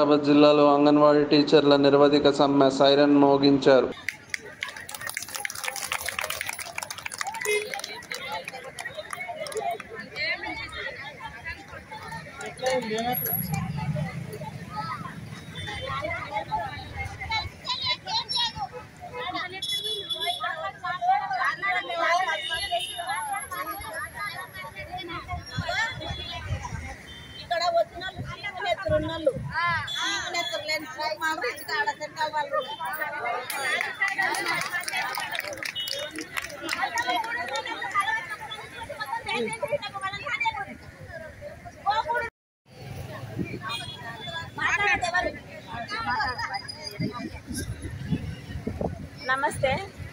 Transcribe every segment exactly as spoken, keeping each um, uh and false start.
వికారాబాద్ జిల్లాలో అంగన్వాడీ టీచర్ల నిరవధిక సమ్మె సైరన్ మోగించారు. నమస్తే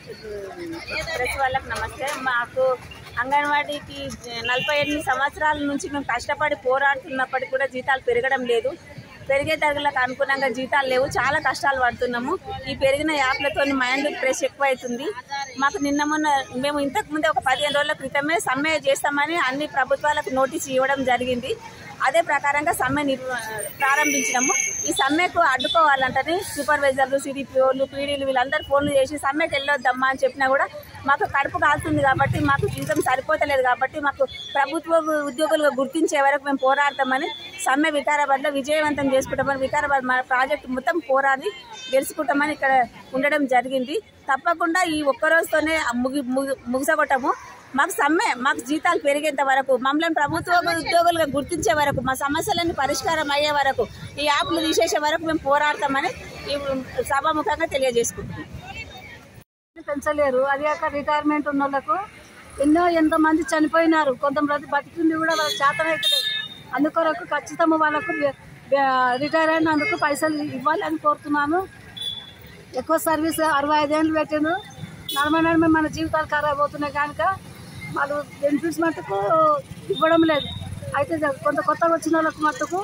ప్రెస్ వాళ్ళకి నమస్తే. మాకు అంగన్వాడీకి నలభై ఎనిమిది సంవత్సరాల నుంచి మేము కష్టపడి పోరాడుతున్నప్పటికీ కూడా జీతాలు పెరగడం లేదు. పెరిగే తరగలకు అనుగుణంగా జీతాలు లేవు. చాలా కష్టాలు పడుతున్నాము. ఈ పెరిగిన యాప్లతో మైండ్ ప్రెస్ ఎక్కువ అవుతుంది. మాకు నిన్న మొన్న మేము ఇంతకుముందే ఒక పదిహేను రోజుల క్రితమే సమ్మె చేస్తామని అన్ని ప్రభుత్వాలకు నోటీసు ఇవ్వడం జరిగింది. అదే ప్రకారంగా సమ్మె ప్రారంభించినాము. ఈ సమ్మెకు అడ్డుకోవాలంటని సూపర్వైజర్లు, సిడిపిఓలు, పీడీలు వీళ్ళందరూ ఫోన్లు చేసి సమ్మెకి వెళ్ళొద్దమ్మా అని చెప్పినా కూడా మాకు కడుపు కాలుతుంది కాబట్టి, మాకు జీతం సరిపోతలేదు కాబట్టి, మాకు ప్రభుత్వ ఉద్యోగులుగా గుర్తించే వరకు మేము పోరాడతామని సమ్మె వికారాబాద్లో విజయవంతం చేసుకుంటామని, వికారాబాద్ మా ప్రాజెక్టు మొత్తం పోరాడి గెలుచుకుంటామని ఇక్కడ ఉండడం జరిగింది. తప్పకుండా ఈ ఒక్కరోజుతోనే ముగి ముగిసగొట్టము. మాకు సమ్మె మాకు జీతాలు పెరిగేంత వరకు, మమ్మల్ని ప్రభుత్వ ఉద్యోగులుగా గుర్తించే వరకు, మా సమస్యలన్నీ పరిష్కారం అయ్యే వరకు, ఈ యాప్లు తీసేసే వరకు మేము పోరాడతామని ఈ సభాముఖంగా తెలియజేసుకుంటున్నాం. పెంచలేరు. అది కాక రిటైర్మెంట్ ఉన్న వాళ్ళకు ఎన్నో ఎంతమంది చనిపోయినారు. కొంతమంది బతికింది కూడా వాళ్ళకి చేతనైతలేదు. అందుకొరకు ఖచ్చితంగా వాళ్ళకు రిటైర్ అయినందుకు పైసలు ఇవ్వాలని కోరుతున్నాను. ఎక్కువ సర్వీస్ అరవై ఐదేళ్ళు పెట్టాను. నలభై నలభై మన జీవితాలు ఖరాబ్ అవుతున్నాయి కనుక వాళ్ళు బెనిఫిట్స్ మట్టుకు ఇవ్వడం లేదు. అయితే కొంత కొత్తగా వచ్చిన వాళ్ళకు మట్టుకు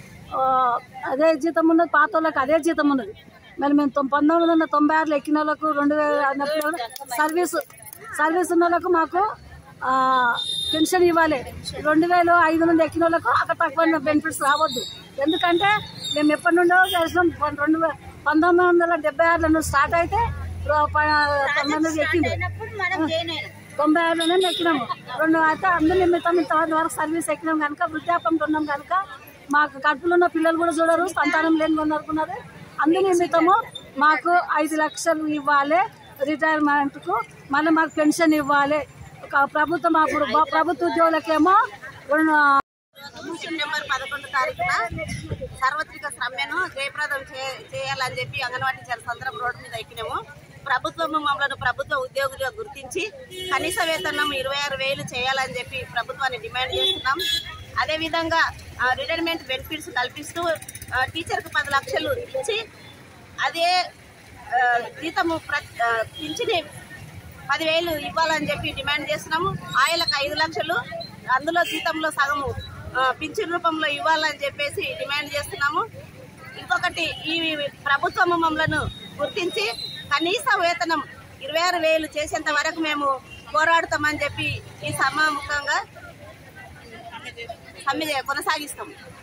అదే జీతం ఉన్నది, పాత వాళ్ళకి అదే జీతం ఉన్నది. మరి మేము పంతొమ్మిది వందల తొంభై ఆరులో ఎక్కిన వాళ్ళకు రెండు వేల సర్వీస్ సర్వీస్ ఉన్న వాళ్ళకు మాకు పెన్షన్ ఇవ్వాలి. రెండు వేలు ఐదు నుండి ఎక్కిన వాళ్ళకు అక్కడ తక్కువ బెనిఫిట్స్ రావద్దు. ఎందుకంటే మేము ఎప్పటి నుండో చేసినాం. రెండు పంతొమ్మిది వందల డెబ్బై ఆరులో నుండి స్టార్ట్ అయితే తొమ్మిది ఎక్కింది, తొంభై ఆరులోనే ఎక్కినాము. రెండు అయితే అందు నిమిత్తం ఇంతవరకు వరకు సర్వీస్ ఎక్కినాం కనుక వృద్ధాపంలో ఉన్నాం కనుక మాకు కడుపులో ఉన్న పిల్లలు కూడా చూడరు, సంతానం లేని కొనుక్కున్నారు. అందు నిమిత్తము మాకు ఐదు లక్షలు ఇవ్వాలి రిటైర్మెంట్కు, మళ్ళీ మాకు పెన్షన్ ఇవ్వాలి. ప్రభుత్వం అప్పుడు ప్రభుత్వ ఉద్యోగులకేమో సెప్టెంబర్ పదకొండు తారీఖున సార్వత్రిక సమ్మెను జయప్రదం చేయాలని చెప్పి అంగన్వాడీ టీచర్స్ అందరం రోడ్డు మీద ఎక్కినాము. ప్రభుత్వం మమ్మల్ని ప్రభుత్వ ఉద్యోగులుగా గుర్తించి కనీస వేతనం ఇరవై ఆరు వేలు చేయాలని చెప్పి ప్రభుత్వాన్ని డిమాండ్ చేస్తున్నాం. అదేవిధంగా రిటైర్మెంట్ బెనిఫిట్స్ కల్పిస్తూ టీచర్కు పది లక్షలు ఇచ్చి అదే జీతము పింఛని పదివేలు ఇవ్వాలని చెప్పి డిమాండ్ చేస్తున్నాము. ఆయనకు ఐదు లక్షలు అందులో జీతంలో సగము పింఛన్ రూపంలో ఇవ్వాలని చెప్పేసి డిమాండ్ చేస్తున్నాము. ఇంకొకటి ఈ ప్రభుత్వం మమ్మల్ని గుర్తించి కనీస వేతనం ఇరవై ఆరు వేలు చేసేంత వరకు మేము పోరాడతామని చెప్పి ఈ సమాముఖంగా సమ్మె కొనసాగిస్తాము.